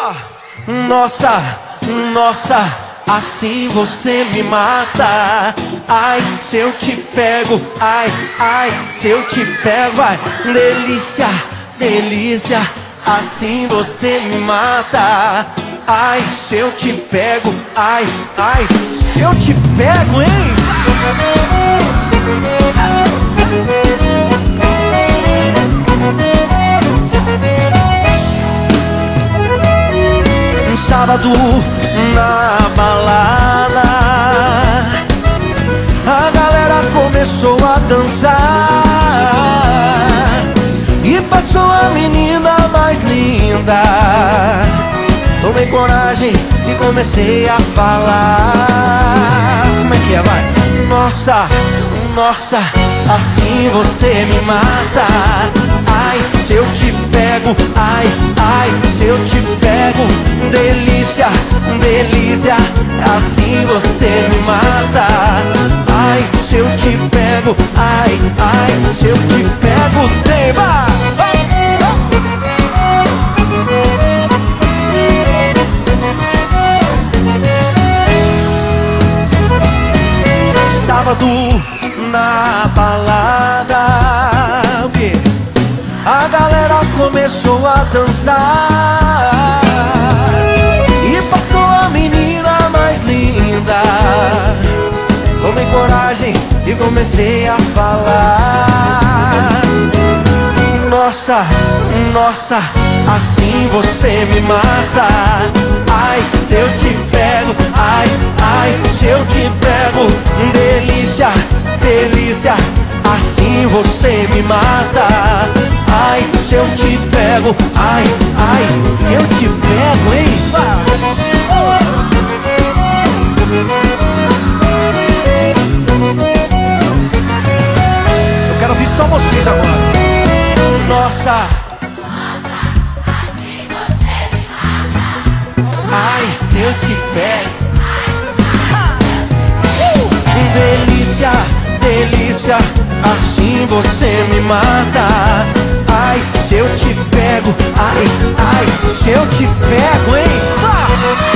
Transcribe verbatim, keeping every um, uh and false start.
Nossa, nossa, assim você me mata. Ai, se eu te pego, ai, ai, se eu te pego, ai, delícia, delícia, assim você me mata. Ai, se eu te pego, ai, ai, se eu te pego, hein? Um sábado na balada, a galera começou a dançar e passou a menina mais linda. Tomei coragem e comecei a falar. Como é que é, vai? Nossa, nossa, assim você me mata. Ai, se eu te pego, ai, ai, se eu te pego, delícia, delícia, assim você me mata. Ai, se eu te pego, ai, ai, se eu te pego, tema. Sábado na balada, o quê? A galera começou a dançar e passou a menina mais linda. Tomei coragem e comecei a falar. Nossa, nossa, assim você me mata. Ai, se eu te pego, ai, ai, se eu te pego, delícia, delícia, assim você me mata. Ai, se eu te pego, ai, ai, se eu te pego, hein? Eu quero ouvir só vocês agora. Nossa, ai, se eu te pego, delícia, delícia, assim você me mata. Ai, se eu te pego, ai, ai, se eu te pego, hein?